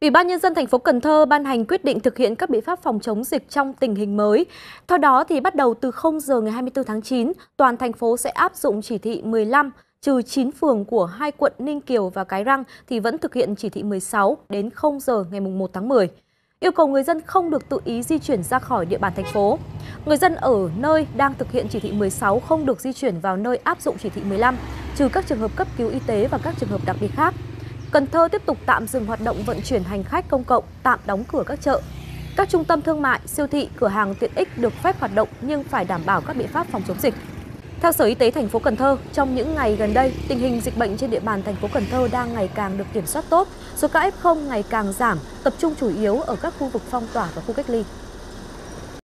Ủy ban Nhân dân thành phố Cần Thơ ban hành quyết định thực hiện các biện pháp phòng chống dịch trong tình hình mới. Theo đó, thì bắt đầu từ 0 giờ ngày 24 tháng 9, toàn thành phố sẽ áp dụng chỉ thị 15, trừ 9 phường của 2 quận Ninh Kiều và Cái Răng thì vẫn thực hiện chỉ thị 16 đến 0 giờ ngày 1 tháng 10. Yêu cầu người dân không được tự ý di chuyển ra khỏi địa bàn thành phố. Người dân ở nơi đang thực hiện chỉ thị 16 không được di chuyển vào nơi áp dụng chỉ thị 15, trừ các trường hợp cấp cứu y tế và các trường hợp đặc biệt khác. Cần Thơ tiếp tục tạm dừng hoạt động vận chuyển hành khách công cộng, tạm đóng cửa các chợ. Các trung tâm thương mại, siêu thị, cửa hàng tiện ích được phép hoạt động nhưng phải đảm bảo các biện pháp phòng chống dịch. Theo Sở Y tế thành phố Cần Thơ, trong những ngày gần đây, tình hình dịch bệnh trên địa bàn thành phố Cần Thơ đang ngày càng được kiểm soát tốt, số ca F0 ngày càng giảm, tập trung chủ yếu ở các khu vực phong tỏa và khu cách ly.